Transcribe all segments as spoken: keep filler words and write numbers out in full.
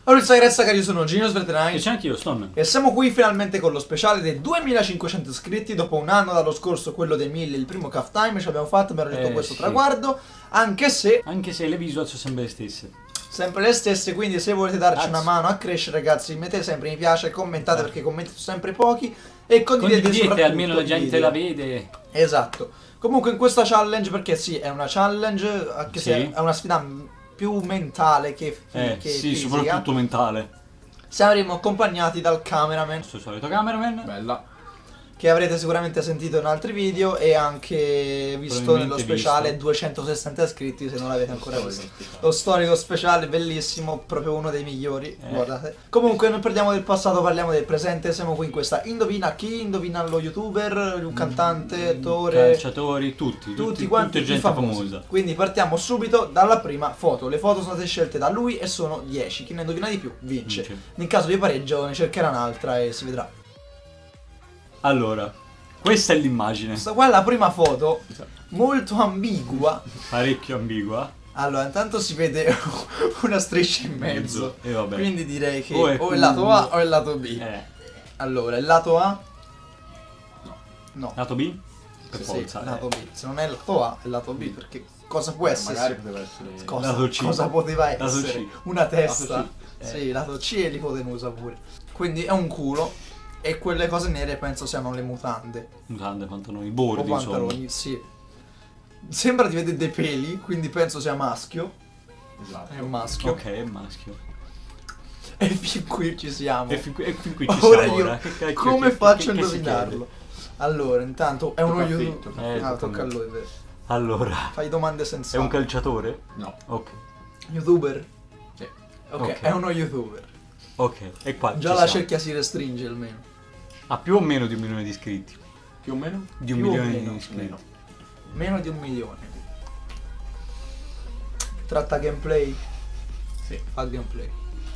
Allora, ragazzi, io sono Genius Vertenai e c'è anche io, Stone. e siamo qui finalmente con lo speciale dei duemilacinquecento iscritti. Dopo un anno dallo scorso, quello dei mille, il primo Calf Time, ci abbiamo fatto, abbiamo raggiunto Eh, questo sì. traguardo. Anche se Anche se le visual sono sempre le stesse. sempre le stesse, quindi se volete darci Azz. una mano a crescere, ragazzi, mettete sempre mi piace, commentate perché commenti sono sempre pochi e condividete, Condividete, soprattutto almeno la il gente video. la vede. Esatto. Comunque in questa challenge, perché sì, è una challenge, anche Sì. se è una sfida più mentale che, Eh, che sì, fisica, soprattutto mentale. saremo accompagnati dal cameraman, Il suo solito cameraman. Bella. che avrete sicuramente sentito in altri video e anche visto nello Probabilmente speciale visto. duecentosessanta iscritti, se non l'avete ancora Storico visto. speciale. Lo storico speciale, bellissimo, proprio uno dei migliori, Eh. guardate. Comunque non parliamo del passato, parliamo del presente, siamo qui in questa Indovina chi, indovina lo youtuber, un cantante, attore, Calciatori, tutti. tutti quanti Tutta i gente famosi. famosa. Quindi partiamo subito dalla prima foto. Le foto sono state scelte da lui e sono dieci. Chi ne indovina di più vince. Vince. In caso di pareggio ne cercherà un'altra e si vedrà. Allora, questa è l'immagine. Questa qua è la prima foto, molto ambigua. Parecchio ambigua. Allora, intanto si vede una striscia in mezzo. E vabbè. Quindi direi che O o è è il lato A culo. o il lato B. Eh, Allora, il lato A? No. No. lato B? Per Sì, forza. il eh. lato B. Se non è il lato A, è il lato B, perché cosa può essere? Magari poteva essere. Cosa, Lato C. cosa poteva Lato essere? C. Una testa? Lato C. Sì, lato C e l'ipotenusa pure. Quindi è un culo e quelle cose nere penso siano le mutande. Mutande, pantaloni, O bordi, insomma. pantaloni, sì. Sembra di vedere dei peli, quindi penso sia maschio. Esatto. È un maschio. Ok, è maschio. E fin qui ci siamo. E fin qui, e fin qui ci Ora siamo io ora. Che cacchio- come che- faccio a che- che si indovinarlo? Allora, intanto è uno Tocca a te, youtuber. tocca a te. Ah, Eh, tocca a tocca a lui, vero. chiede? Allora, Fai domande è senza. un calciatore? No. Ok. Youtuber? Sì. Ok, Ok. è uno youtuber. Ok, e qua Già ci la siamo. cerchia si restringe almeno. Ha più o meno di un milione di iscritti. Più o meno? Di un Più o milione meno, di iscritti. Meno. Meno di un milione. Tratta gameplay? Sì. Fa gameplay.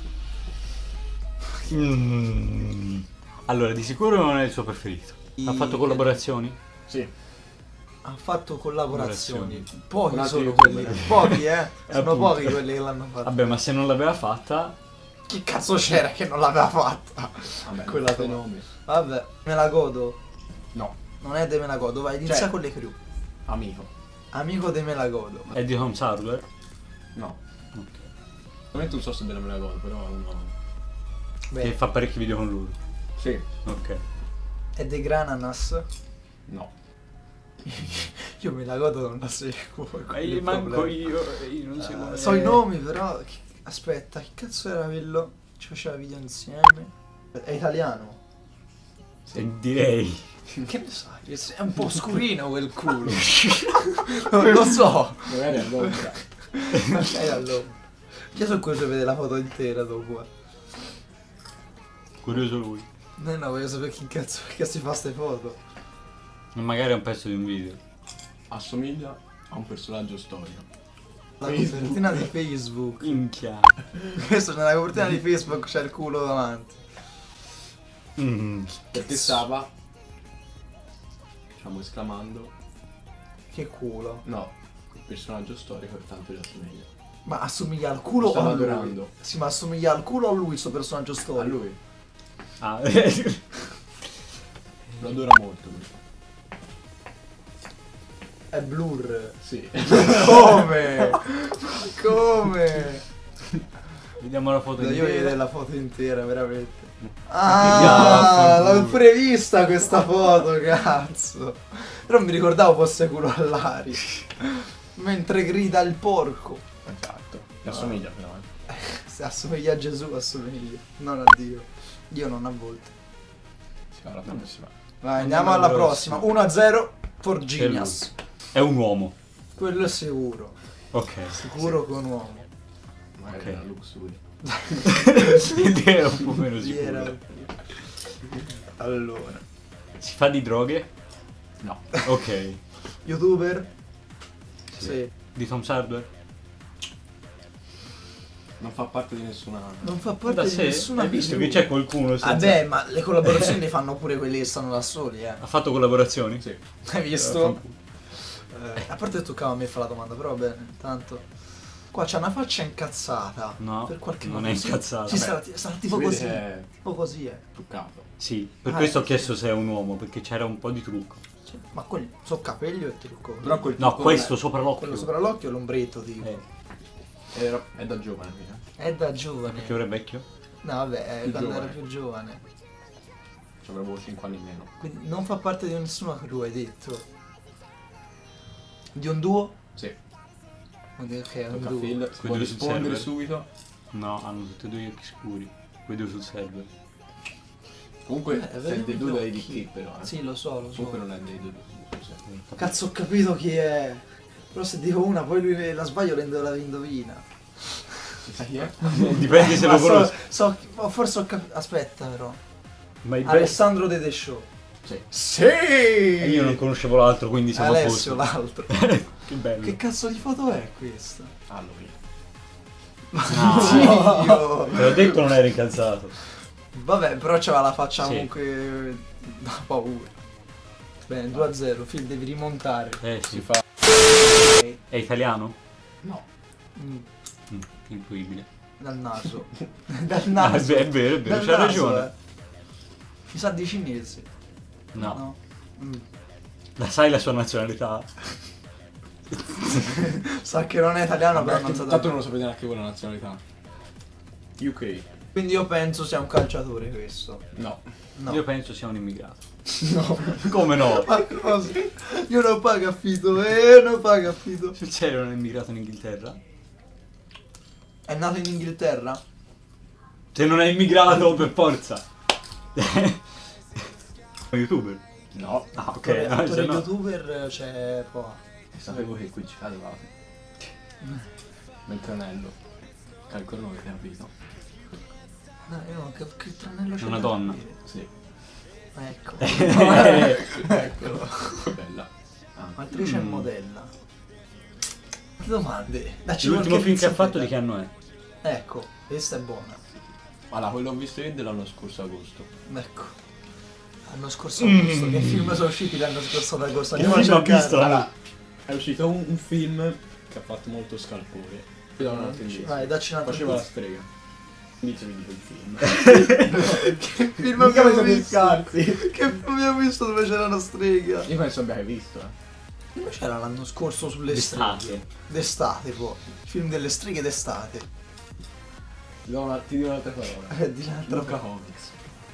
Mm. Allora, di sicuro non è il suo preferito. Ha I- fatto collaborazioni? Sì. Ha fatto collaborazioni. Collaborazioni. Pochi Un altro sono youtuber. quelli. Pochi, eh. Sono Appunto. pochi quelli che l'hanno fatto. Vabbè, ma se non l'aveva fatta, Chi cazzo c'era che non l'aveva fatta? Vabbè, Quella dei tua. nomi. Vabbè, me la godo. No. Non è de me la godo, vai, inizia Cioè- con le crew. Amico. Amico de me la godo. è di Homes Hardware. No. Ok. Ovviamente non so se bene me la godo, però è uno. Beh, Che fa parecchi video con lui. Sì. Ok. è de Grananas. No. Io me la godo, non la seguo. quello Ma è io il manco problema. io, io non seguo. Eh, so i nomi però. chi- Aspetta, che cazzo era quello? Ci faceva video insieme. È italiano. Eh, direi. Che ne sai? È un po' scurino quel culo. Non lo so. Magari è Londra. Magari allora. Io sono curioso di vedere la foto intera dopo. eh. Curioso lui. No, no, voglio sapere chi cazzo perché si fa ste foto. Ma magari è un pezzo di un video. Assomiglia a un personaggio storico. La Facebook. copertina di Facebook. Minchia. Questo nella copertina di Facebook c'è il culo davanti. Mm. Perché stava. Diciamo esclamando. Che culo. No. Il personaggio storico e tanto gli assomiglia. Ma assomiglia al culo o Stava a lui? adorando. Sì, ma assomiglia al culo o a lui il suo personaggio A storico? lui. Ah. Lo adora molto lui. È blur. Sì. Come? Come? Vediamo la foto Io di voglio vedere la foto intera, veramente. Ah, Ah, l'ho pure vista questa foto, cazzo. Però mi ricordavo fosse culo all'aria. Mentre grida il porco. Esatto. Gli assomiglia però. eh. Se assomiglia a Gesù, assomiglia. Non a Dio. Dio non a volte. Si fa la prossima. Vai, Andiamo andiamo alla alla prossima. prossima. uno a zero for È Genius. È un uomo. Quello è sicuro. Ok. Sicuro che è un uomo. Magari Ok. era Lux lui. L'idea è un po' meno Chi era? sicura. Allora. Si fa di droghe? No. Ok. YouTuber? Sì. Sì. Di Tom Hardware? Non fa parte di nessuna. Non fa parte Da di sé? nessuna Hai visto crew. che c'è qualcuno senza... Vabbè, ma le collaborazioni le fanno pure quelli che stanno da soli, eh. Ha fatto collaborazioni? Sì. Hai visto? Eh, a parte che toccava a me fare la domanda, però va bene, tanto. Qua c'ha una faccia incazzata. No, per qualche non motivo. è incazzata. Sì, sarà, sarà tipo Si vede così. che è Tipo così, eh. truccato. Sì, per Ah, questo ho sì, chiesto sì. se è un uomo, perché c'era un po' di trucco. Sì, ma quelli sono capelli o è trucco? Però quel No, trucco questo non sopra l'occhio. Quello sopra l'occhio è l'ombretto, tipo. Eh, è, era- è da giovane, mica. È da giovane. perché ora è vecchio? No, vabbè, è Più quando giovane. era più giovane. Ci avrebbero cinque anni in meno. Quindi non fa parte di nessuna crew, hai detto. Di un duo? Sì. Quindi ok, è un Tocca a duo. Phil, si Quei può due sul rispondere server. subito. No, hanno tutti e due gli occhi scuri. Quei due sul server. Comunque Eh, sei vediamo dei gli due dei occhi. D K però, eh. Sì, lo so, lo so. Comunque non è dei due sul server. Cazzo, ho capito chi è. Però se dico una, poi lui la sbaglio, rende la indovina. Sai chi è? Dipende se Ma lo so, conosci. so, oh, forse ho capito. Aspetta, però. Ma il be- Alessandro De The Show. Sì. Sì! E io non conoscevo l'altro, quindi siamo a Alessio, posto. l'altro. Che bello. Che cazzo di foto è questa? Halloween. No. Dio! Te l'ho detto, non eri incazzato. Vabbè, però c'aveva la faccia Sì. comunque da paura. Bene, due a zero, Phil, devi rimontare. Eh Si sì. fa... È italiano? No. Mm, Mm, intuibile. dal naso. dal No, naso. è vero, è vero, è vero, Dal c'ha naso, ragione. eh. Mi sa di cinese. No. Mm. La sai la sua nazionalità? Sa che non è italiano, però Vabbè, non sa tanto da- non lo sapete neanche voi la nazionalità. U K. Quindi io penso sia un calciatore questo. No. No. Io penso sia un immigrato. No. Come no? Ma cosa? Io non ho capito, eh, non ho capito. C'era un immigrato in Inghilterra? È nato in Inghilterra? Se non è immigrato, per forza. Un youtuber? No. Ah, ok. Attore, no, attore se no- youtuber c'è qua. E sapevo che qui ci cadevate. Mentre anello. Che ancora non avete capito. No, io non capisco che tranello c'è. Una da donna. dire. Sì. Ecco. Eh. Eccolo. Bella. Ah. Attrice e Mm. modella. Domande. Dacci L'ultimo qualche film che ha pizzica. fatto di che anno è? Ecco, questa è buona. Allora, quello ho visto io dell'anno scorso agosto. Ecco. L'anno scorso Mm. agosto. Che film sono usciti l'anno scorso ad agosto? Che Andiamo a film ha cercare. visto? Allora, è uscito un, un film che ha fatto molto scalpore. Ti do un altro indizio. Vai, dacci un altro Faceva la indizio. strega. Indizio mi dice il film. Che film Mica abbiamo mi visto? scarsi. Che film abbiamo visto dove c'era una strega? Io penso abbiate visto, eh. Dove c'era l'anno scorso sulle D'estate. streghe? D'estate, poi. Il film delle streghe d'estate. Ti do una- ti dico un'altra parola. Eh, di un'altra Luca Comics.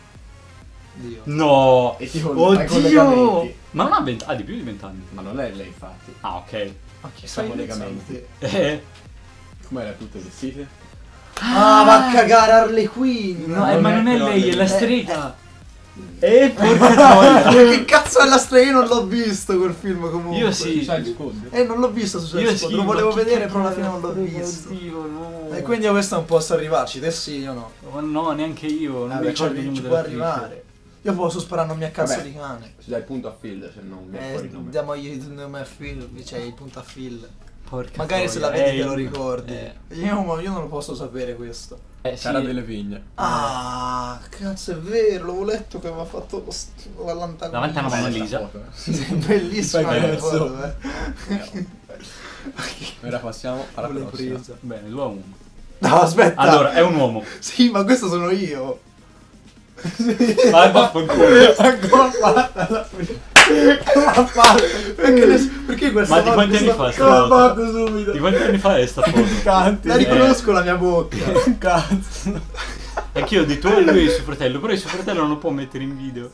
Dio. No! E ti col- fai Oddio! collegamenti. Ma non ha venti ah, di più di vent'anni. Ma non è lei, infatti. Ah, ok. Ma chi Fa sai collegamenti. Eh, Com'era tutte vestite? Ah, va a cagare Harley Quinn! no, non eh, ma è non è però lei, lei. è la Eh, strega. Eh, porca troia. Che cazzo è la strega? Io non l'ho visto quel film comunque. Io sì. Sai il Squad? Eh, non l'ho visto su Io Suicide sì, Squad, lo volevo ma che vedere, cazzo però alla fine non l'ho è? visto. Oddio, no. E quindi a questo non posso arrivarci, te sì, io no. Ma no, neanche io. Non mi Vabbè, ricordo cioè, il ci nome può dell'attrice. arrivare. Io posso spararmi a cazzo Vabbè. di cane. Si dà il punto a Phil se non mi è fuori Eh, il nome. diamogli il nome a Phil, cioè il punto a Phil. Porca Magari troia. se la vedi Eh, te lo ricordi. eh. Io, io non lo posso sapere questo. Eh, sì. Cara delle vigne. Ah, cazzo, è vero, l'avevo letto che aveva fatto lo st- l'antagonista. Davanti a una Mona Bella Lisa. foto, eh. Sì, bellissima Fai la cazzo. foto, eh. Eh, Ora passiamo alla L'hai prossima. presa. Bene, due a uno. No, aspetta. Allora, è un uomo. Sì, ma questo sono io. Vai, vaffanculo. Ancora fatta la Perché, ne- perché questa Ma di foto- quanti anni questa- fa sta L'ho foto? fatto subito. Di quanti anni fa è sta foto? Canti. La riconosco la mia bocca. Cazzo. Anch'io ho detto eh, lui e suo fratello, però il suo fratello non lo può mettere in video.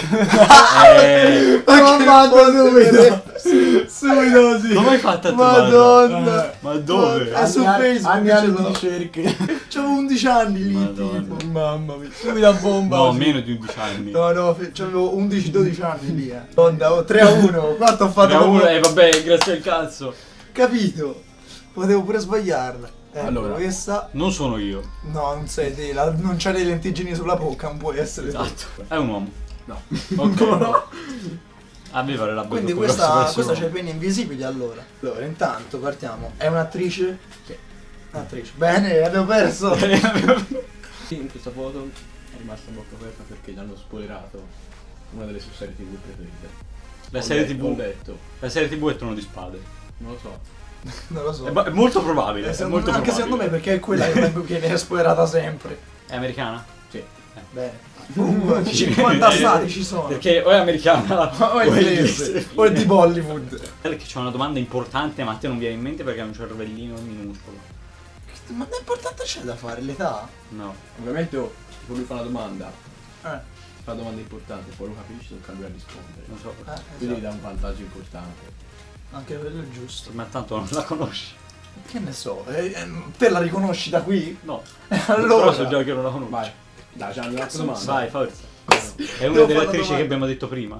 eh, L'ho fatto subito. Sì. Subito così. come hai fatto a trovarlo? Madonna. Ma dove? È su Anni- Facebook, Anni ce anni l'ho. di ricerche. C'avevo undici anni lì, Madonna. tipo. Mamma mia. Subito a bomba. No, così. meno di undici anni. No, no, fe- c'avevo undici dodici anni lì, eh. Madonna, oh, tre a uno. Quanto ho fatto? Tre a uno, proprio- eh vabbè, grazie al cazzo. Capito? Potevo pure sbagliarla. Ecco, Allora. questa... Non sono io. No, non sei te, la- non c'hai le lentiggini sulla bocca, non puoi essere te. Esatto. È un uomo. No. Ok. Aveva le labbra Quindi troppo questa, grosse per questa essere c'ha i peni invisibili allora. Allora, intanto partiamo. È un'attrice? Sì. Un'attrice. Bene, abbiamo perso. uomo. In questa foto è rimasta a bocca aperta perché gli hanno spoilerato una delle sue serie tv preferite. La Ho serie letto- tivù. Ho letto. La serie tivù è Trono di Spade. Non lo so. Non lo so. È, è molto probabile. Eh, È secondo molto me- anche probabile. secondo me perché è quella che vengo- viene spoilerata sempre. È americana? Sì. Bene. Uh, cinquanta stati ci sono. Perché o è americana O è inglese. O è di Bollywood. Perché c'è una domanda importante ma a te non viene in mente perché hai un cervellino minuscolo. Ma è importante c'è da fare l'età? No. Ovviamente oh, tipo lui fa una domanda, Eh. fa una domanda importante, poi lo capisci, tocca a lui a rispondere. Non so. Eh, Quindi gli esatto. dà un vantaggio importante. Anche quello è giusto. Ma tanto non la conosci. Che ne so, eh, eh, te la riconosci da qui? No. Allora. Però so già che non la conosci. Vai, dai, c'è un'altra Cazzo domanda. Vai, forza. È una Devo delle fare la attrici che domanda. abbiamo detto prima.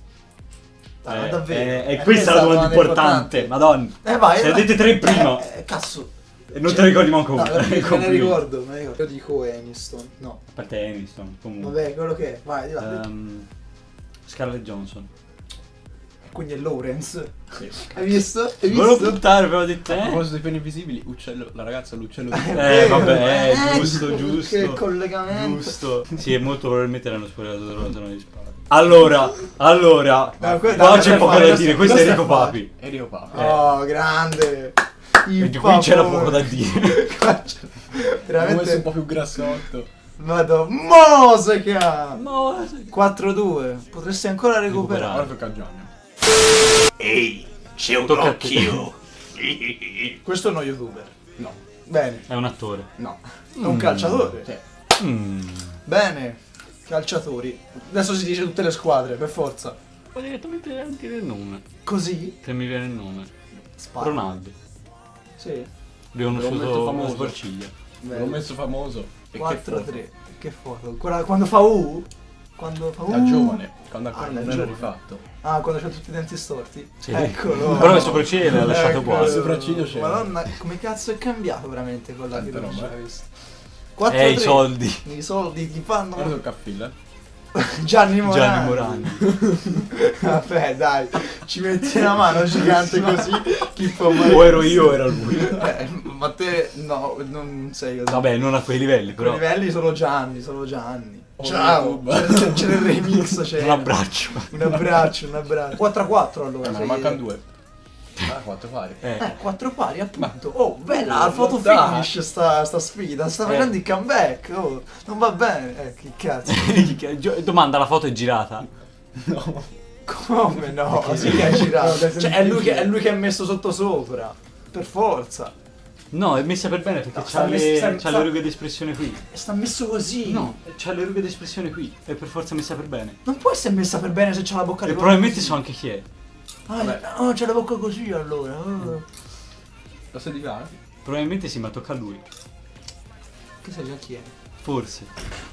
Ah, Eh, davvero? eh, Eh, E questa è la domanda importante, madonna. Eh vai, Se le vai. dette tre prima. Eh, eh, cazzo. E non te ne ricordi manco No, una. me ne Complimenti. ricordo, me ne ricordo. Io dico Aniston. No. A parte Aniston, comunque. Vabbè, quello che è. Vai, di là. Ehm, Scarlett Johnson. Quindi è Lawrence. Sì. Hai visto? Hai Volevo visto? puntare, però ho detto A eh. proposito dei peni invisibili, uccello, la ragazza l'uccello di È Eh, vero, vabbè, eh, giusto, ecco, giusto. Che collegamento. Giusto. Sì, e molto probabilmente l'hanno spoilerato dalla zona di spara. Allora, allora, No, que- qua dai, c'è dai, poco fai, da questo- dire, questo è questo è Enrico facile. Papi. Enrico Papi. Oh, grande. Il E di qui c'era papone. poco da dire. Qua c'è- L'ho messo un Veramente. po' più grassotto. Vado. Mosca. No, quattro due. Potresti ancora recuperare. Ora tocca a Gianni. Ehi, c'è un Tocca a te. occhio. Questo è uno youtuber. No, Bene. è un attore. no. È un calciatore. Sì. Mm. Bene. Calciatori. Adesso si dice tutte le squadre, per forza. Ma direttamente a dire il nome. Così. Se mi viene il nome. Spara. Ronaldo. Sì. L'ho L'ho messo conosciuto una famoso. sborciglia. L'ho messo famoso. E che quattro foto. tre. Che foto? Quella, quando fa U? Quando fa U? Da giovane, quando ancora Ah, non da era giovane. rifatto. Ah, quando c'ha tutti i denti storti? Sì. Eccolo. Però le sopracciglia le ha lasciate Eccolo. uguali. Il sopracciglio c'era. Madonna, come cazzo è cambiato veramente con la Tanta fiducia? roba. Hai visto? quattro Eh, i soldi. I soldi ti Ora fanno tocca a Phil, eh. Gianni Morandi. Gianni Morandi. Vabbè, dai, ci metti una mano gigante così, chi può mai... O ero io o era lui. Eh, ma te, no, non sei così. Vabbè, non a quei livelli, Quei però. livelli sono Gianni, sono Gianni. Oh, Ciao, YouTube. c'è, c'è il remix, c'è Un abbraccio. un abbraccio, un abbraccio. quattro a quattro allora. Eh, ma sei- ne mancano due. Ah, quattro pari. Eh. Eh, quattro pari appunto. Oh, bella, Oh, al photo dai. finish sta, sta sfida, sta Eh. facendo il comeback. Oh, non va bene. Eh, che cazzo. Gio- Domanda, la foto è girata? No. Come no? Sì che è girato. Cioè, è lui che, è lui che è messo sotto sopra. Per forza. No, è messa per bene perché No, c'ha, sta le, messa- sta- c'ha sta- le rughe d'espressione qui. E sta messo così. No, c'ha le rughe d'espressione qui. È per forza messa per bene. Non può essere messa per bene se c'ha la bocca E di probabilmente so anche chi è. Ah, no, c'ha la bocca così allora. Oh. Lo sai di là? Probabilmente sì, ma tocca a lui. Che sai già chi è? Forse.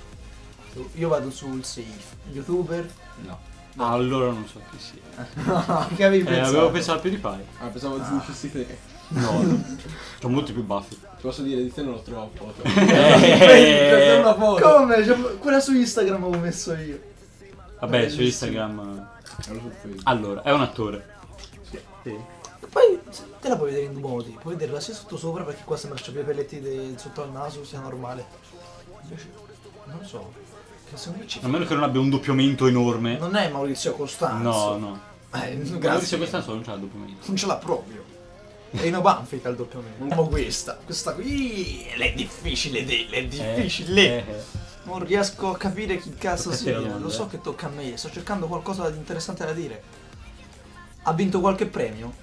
Io vado sul safe. Youtuber? No. Ah, allora non so chi sia. No, che avevi Eh, pensato? avevo pensato a PewDiePie. Ah, pensavo di dicessi te. No, c'ho molti più baffi. Ti posso dire, di te non ho trovato foto. Eh. C'è una foto. Come? Cioè, quella su Instagram avevo messo io. Vabbè, su Bellissimo. Instagram. Ero su Facebook. Allora, è un attore. Sì. Sì. E poi se- te la puoi vedere in due modi. Puoi vederla sia sotto sopra perché qua sembra che c'abbia i pelletti de- sotto al naso, sia normale. Invece, non lo so. Che secondo me ci A meno che non abbia un doppiamento enorme. Non è Maurizio Costanzo. No, no. Eh, Maurizio grazie. Costanzo non c'ha il doppiamento. Non ce l'ha proprio. E Ino Banfi che ha il doppiamento. Vediamo questa. Questa qui. È difficile, di- è difficile. Eh, eh. Non riesco a capire chi cazzo Tocca a te sia. la domanda, Lo so eh. che tocca a me. Sto cercando qualcosa di interessante da dire. Ha vinto qualche premio?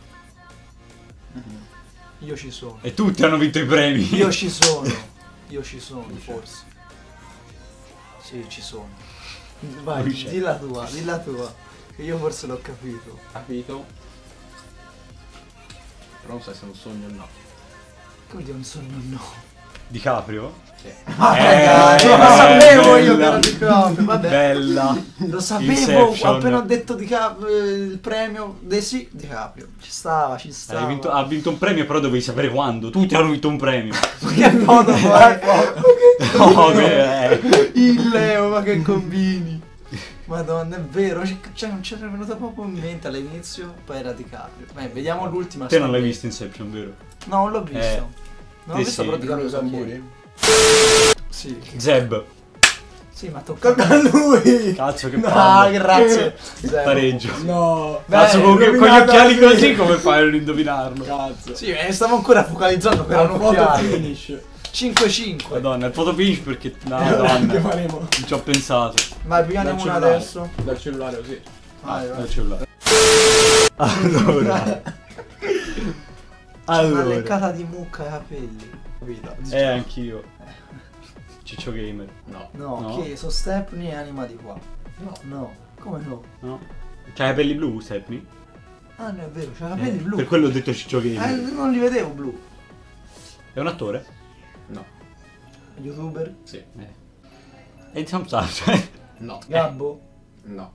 Io ci sono. E tutti hanno vinto i premi. Io ci sono. Io ci sono, forse. Sì, ci sono. Vai, Lui c'è. di la tua, di la tua. Che io forse l'ho capito. Capito? Però non sai se è un sogno o no. Come dire un sogno no? DiCaprio? Sì. Ah, Eh, ragazzi, lo sapevo io che bella. era di Caprio, vabbè. Bella. Lo sapevo, Inception. appena ho detto di Cap- eh, il premio De sì, di Caprio. Ci stava, ci stava. Hai vinto- ha vinto un premio, però dovevi sapere quando. Tutti hanno vinto un premio. Ma che foto fai? No, che- eh. Il Leo, ma che combini? Madonna, è vero, c- cioè, non c'era venuta proprio in mente all'inizio, poi era di Caprio. Beh, vediamo l'ultima. Te non l'hai stagione. visto Inception, vero? No, non l'ho visto. Eh, non l'ho sì, visto, sì. però di Caprio so chi è. tamburi? Sì. Zeb. Sì, ma tocca Tocca a lui! Cazzo che No, palle. grazie. Zero. Pareggio. No! Cazzo, Beh, con, con gli rovinato occhiali anche- così come fai a non indovinarlo? Cazzo! Sì, eh, stavo ancora focalizzando per un Foto occhiale. finish! cinque cinque. Madonna, il foto finish perché... No, Che madonna, faremo? non ci ho pensato. Vai, pigliane Dal una cellulare. adesso. Dal cellulare così. Vai, vai. Dal cellulare. Allora. Una Allora. leccata di mucca ai capelli. Capito? Eh, anch'io. Ciccio Gamer. No. No, No. che sono Stepney e anima di qua. No. No, come no? No? C'hai i capelli blu, Stepney? Ah, no, è vero, c'ha i capelli blu. Per quello ho detto Ciccio Eh, Gamer. non li vedevo blu. È un attore? No. YouTuber? Sì. Eh. E insomma, cioè... No. Gabbo? No.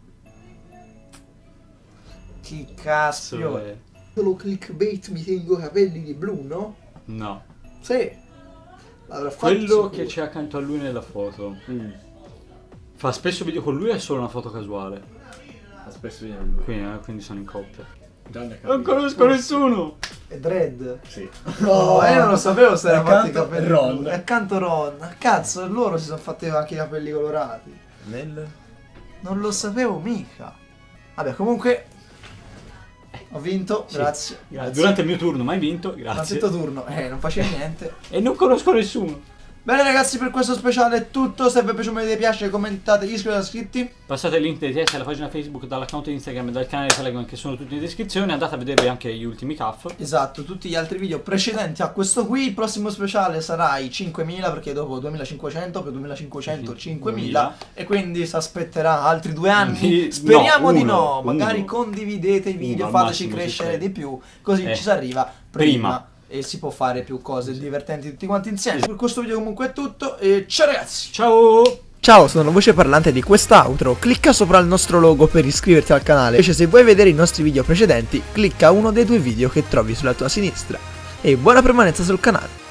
Chi Cazzo, cazzo? è... Solo clickbait mi tengo capelli di blu, no? No. Sì. L'avrà fatto Quello sicuro. che c'è accanto a lui nella foto. Mm. Fa spesso video con lui o è solo una foto casuale? Ha spesso viene lui. Quindi, eh, quindi sono in coppia. Gianni ha Non capito. conosco nessuno! È Dread. Sì. No, io non lo sapevo se era fatti i Accanto capelli Ron. blu. E accanto Ron. Cazzo, loro si sono fatti anche i capelli colorati. Nel? Non lo sapevo mica. Vabbè, comunque ho vinto, Sì. grazie. grazie. Durante il mio turno, mai vinto, grazie. Al turno, eh, non facevi niente. E non conosco nessuno. Bene ragazzi, per questo speciale è tutto. Se vi è piaciuto mettete piace, commentate, iscrivetevi iscritti. Passate il link dei testi alla pagina Facebook, dall'account Instagram e dal canale Telegram che sono tutti in descrizione. Andate a vedere anche gli ultimi C A F. Esatto, tutti gli altri video precedenti a questo qui. Il prossimo speciale sarà i cinquemila, perché dopo duemilacinquecento più duemilacinquecento cinquemila, e quindi si aspetterà altri due anni. Sì, Speriamo no, di uno, no. Magari uno. condividete i video, Uno al fateci massimo, crescere sì, di più, così Eh. ci si arriva prima. Prima. E si può fare più cose divertenti tutti quanti insieme. Per questo video comunque è tutto e ciao ragazzi. Ciao! Ciao, sono la voce parlante di quest'outro. Clicca sopra il nostro logo per iscriverti al canale. Invece se vuoi vedere i nostri video precedenti, clicca uno dei due video che trovi sulla tua sinistra. E buona permanenza sul canale.